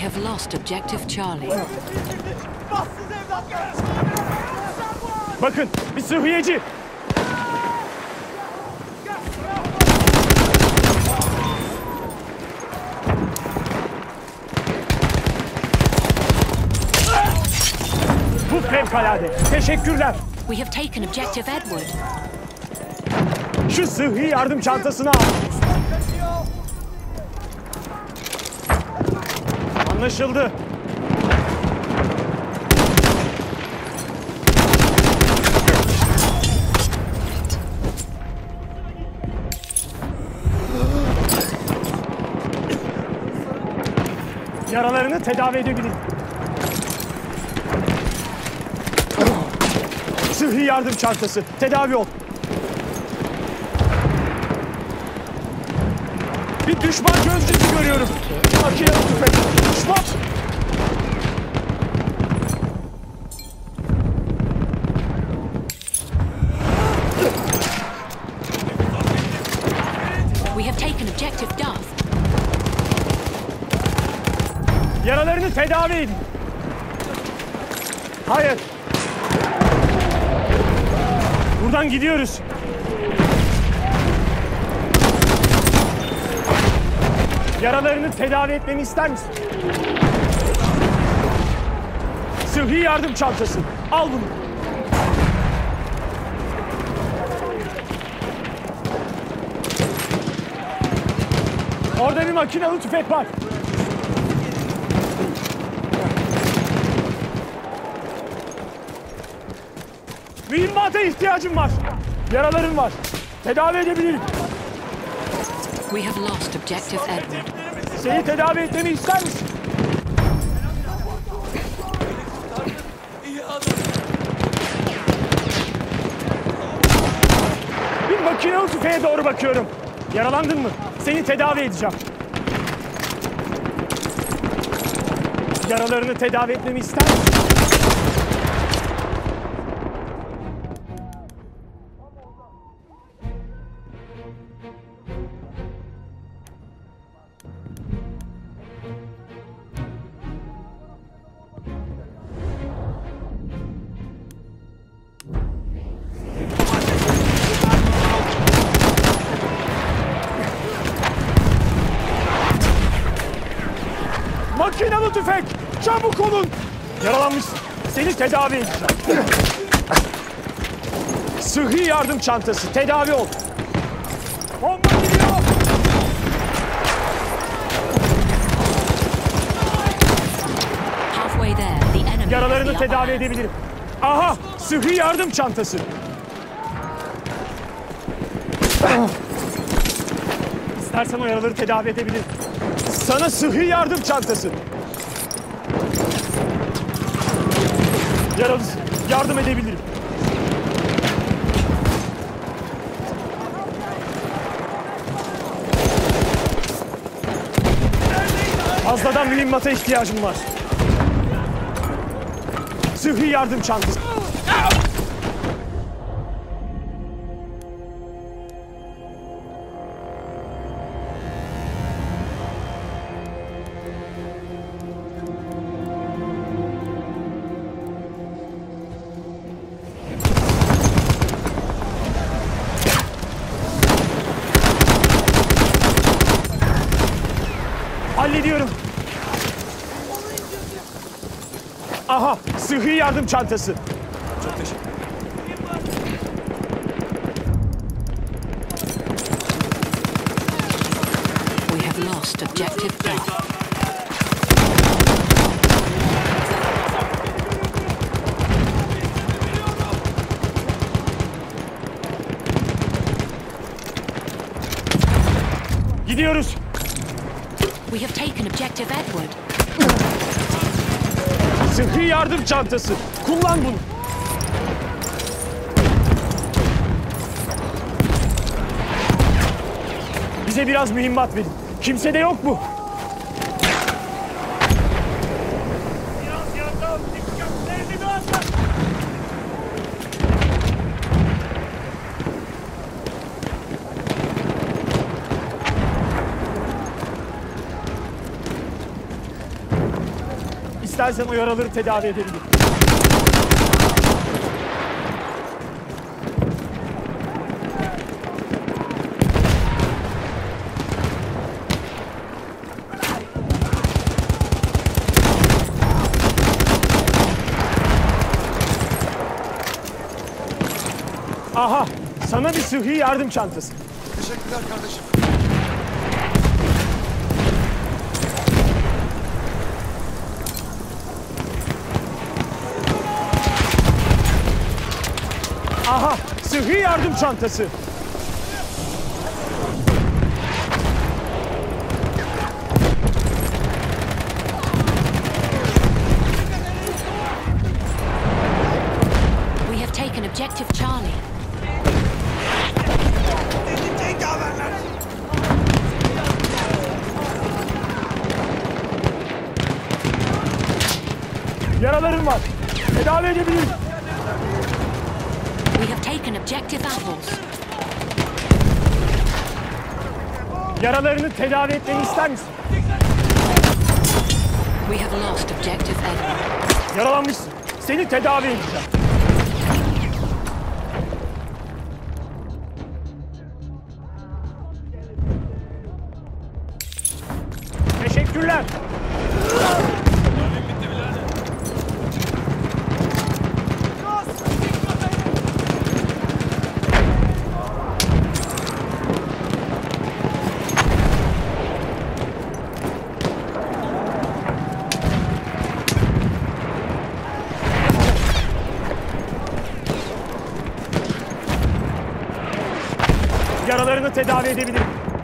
have lost objective Charlie. Bakın, bir sıhhiyeci. Bu fevkalade. Teşekkürler. We have taken objective Edward. Şu sıhhi yardım çantasını al. Anlaşıldı. Yaralarını tedavi edebilirim. Sıhhi yardım çantası. Tedavi ol. Bir düşman gözcüsü görüyorum. Makinalı tüfek. Düşman. We have taken objective Duff. Yaralarını tedavi edin. Hayır. Buradan gidiyoruz. Yaralarını tedavi etmemi ister misin? Sıhhi yardım çantası. Al bunu. Orada bir makinalı tüfek var. Mühimmata ihtiyacım var. Yaralarım var. Tedavi edebilirim. We have lost objective Edward. Seni tedavi etmemi ister misin? Bir makinalı tüfeğe doğru bakıyorum. Yaralandın mı? Seni tedavi edeceğim. Yaralarını tedavi etmemi ister misin? Makinalı tüfek! Çabuk olun! Yaralanmışsın. Seni tedavi edeceğim. Sıhhi yardım çantası. Tedavi ol. Bomba gidiyor! Halfway there, the enemy Yaralarını has the tedavi upper hand. edebilirim. Aha! Sıhhi yardım çantası. İstersen o yaraları tedavi edebilirim. Sana sıhhi yardım çantası. Yaralısın. Yardım edebilirim. Fazladan mühimmata ihtiyacım var. Sıhhi yardım çantası. Hallediyorum. Aha, sıhhi yardım çantası. Çok teşekkür ederim. We have lost objective Duff. Gidiyoruz. We have taken objective Edward. Sıhhi yardım çantası. Kullan bunu. Bize biraz mühimmat verin. Kimse de yok mu? Biraz yardım. Dikkatlerini dağıtın. İstersen o yaraları tedavi edebilirim. Aha, sana bir sıhhi yardım çantası. Teşekkürler kardeşim. Aha, sıhhi yardım çantası. We have taken objective Charlie. Yaralarım var. Tedavi edebilirim. We have taken objective apples. Yaralarını tedavi etmeni ister misin? We have lost objective Edward. Yaralanmışsın. Seni tedavi edeceğim. Teşekkürler. Yaralarını tedavi edebilirim.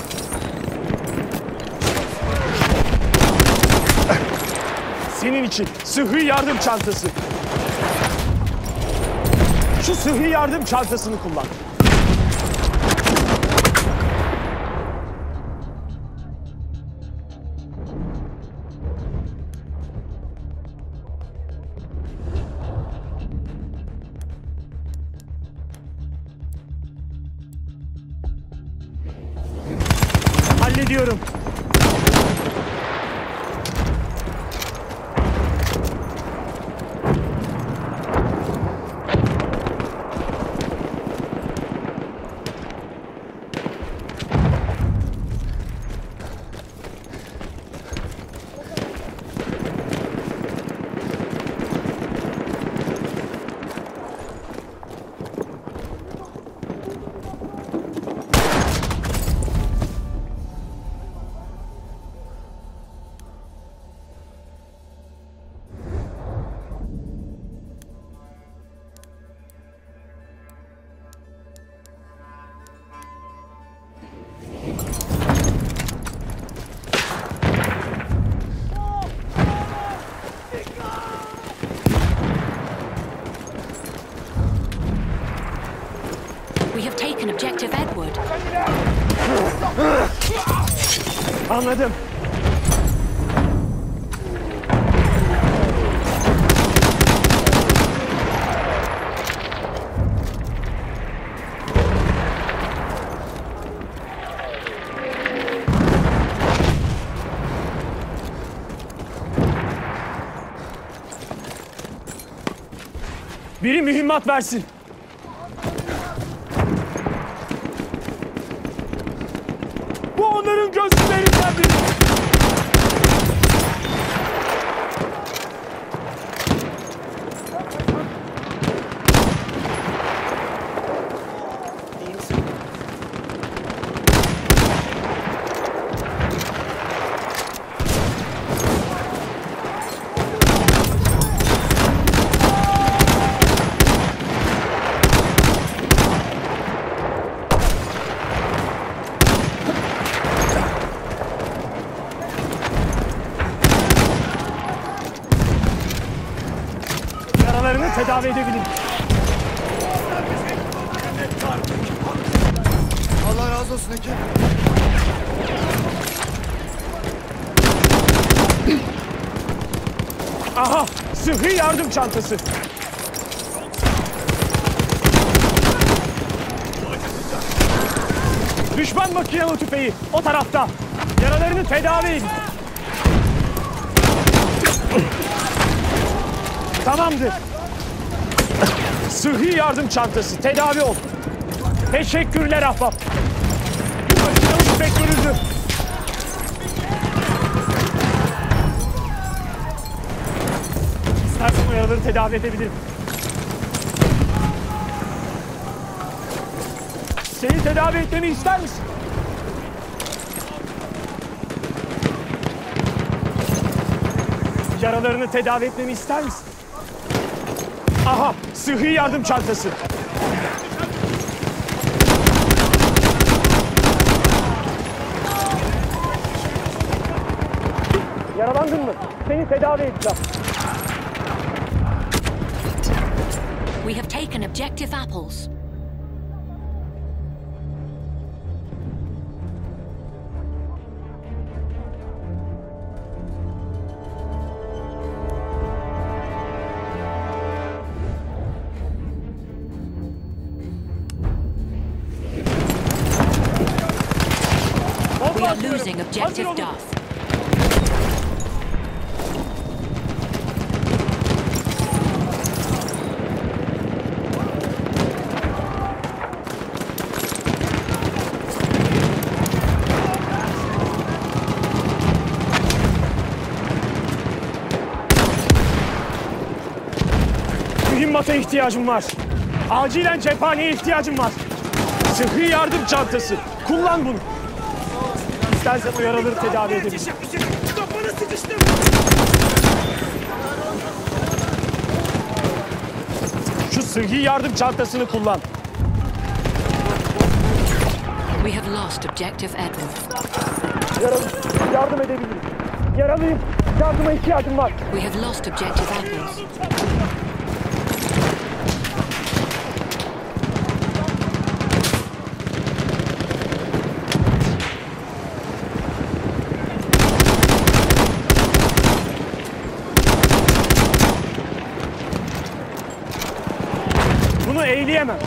Senin için sıhhi yardım çantası. Şu sıhhi yardım çantasını kullan. Hallediyorum. We have taken objective Edward. Anladım. Biri mühimmat versin. Bu onların gözlerinden biri. Yaralarını tedavi edebilirim. Allah razı olsun Ekin. Aha, sıhhi yardım çantası. Düşman makinalı tüfeği o tarafta. Yaralarını tedavi edin. Tamamdır. Sıhhi yardım çantası. Tedavi ol. Teşekkürler ahbap. Makine tüfek görüldü. İstersen o yaraları tedavi edebilirim. Seni tedavi etmemi ister misin? Yaralarını tedavi etmemi ister misin? Aha, sıhhi yardım çantası. Yaralandın mı? Seni tedavi edeceğim. We have taken objective apples. We are losing objective Duff. Mühimmata ihtiyacım var. Acilen cephaneye ihtiyacım var. Sıhhi yardım çantası. Kullan bunu. İstersen o yaraları tedavi edebilirim. Kafanı sıkıştım. Şu sıhhi yardım çantasını kullan. We have lost objective Edward. Yaralı. Yardım edebilirim. Yaralıyım. Yardıma ihtiyacım var. We have lost objective apples. Bunu eğleyemem.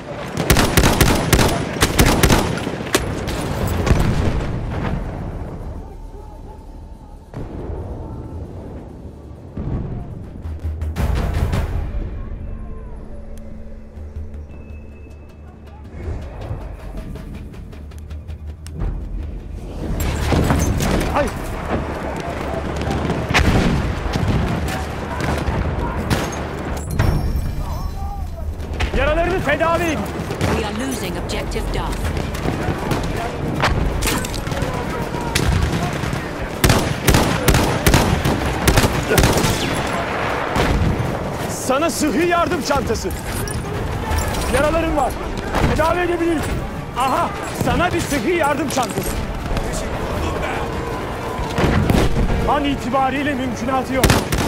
Hayır. Yaralarını tedavi edin. We are losing objective Duff. Sana sıhhi yardım çantası. Yaralarım var. Tedavi edebiliriz. Aha, sana bir sıhhi yardım çantası. An itibariyle mümkünatı yok.